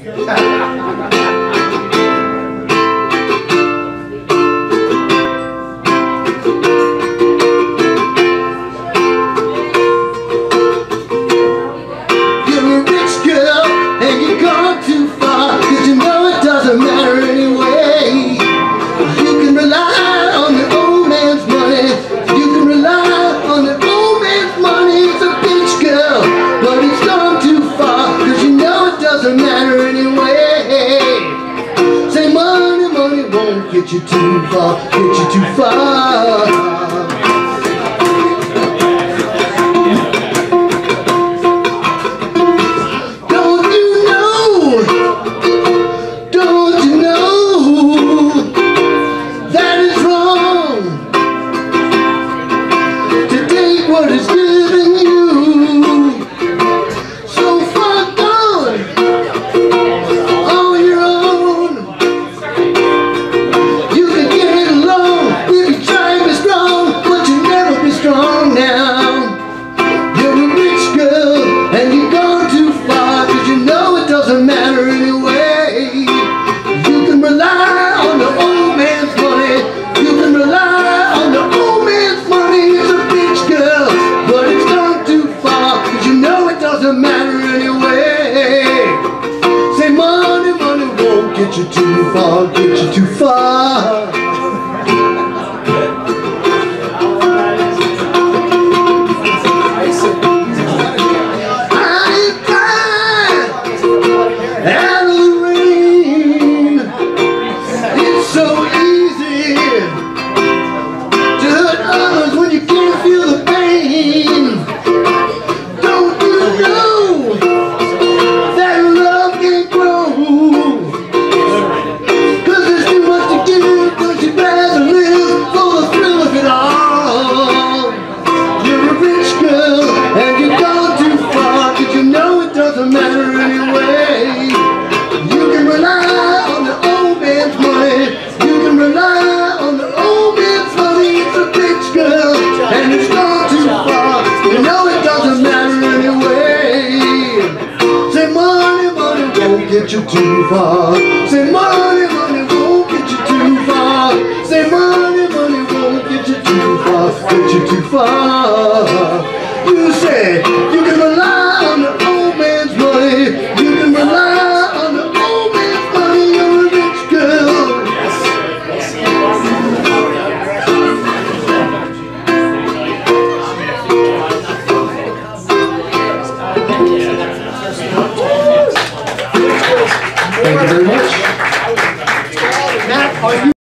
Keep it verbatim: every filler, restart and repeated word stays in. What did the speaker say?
Get you too far, get you too far. Don't you know, don't you know that it's wrong to take what is given you? So far gone on your own. Strong now, you're a rich girl and you've gone too far, cause you know it doesn't matter anyway. You can rely on the old man's money, you can rely on the old man's money. He's a rich girl, but it's gone too far, cause you know it doesn't matter anyway. Say money, money won't get you too far, get you too far. Out of the rain, it's so easy to hurt others when you can't feel the pain. Don't you know that love can't grow? Cause there's too much to give, but you'd rather live for the thrill of it all. You're a rich girl and you've gone too far, cause you know it doesn't matter anyway. And it's gone too far, you know it doesn't matter anyway. Say money, money won't get you too far. Say money, money won't get you too far. Say money, money won't get you too far, get you too far. You said you can rely on the old man's money, you can rely on the old man's money. You're a rich girl. Thank you very much. Matt, are you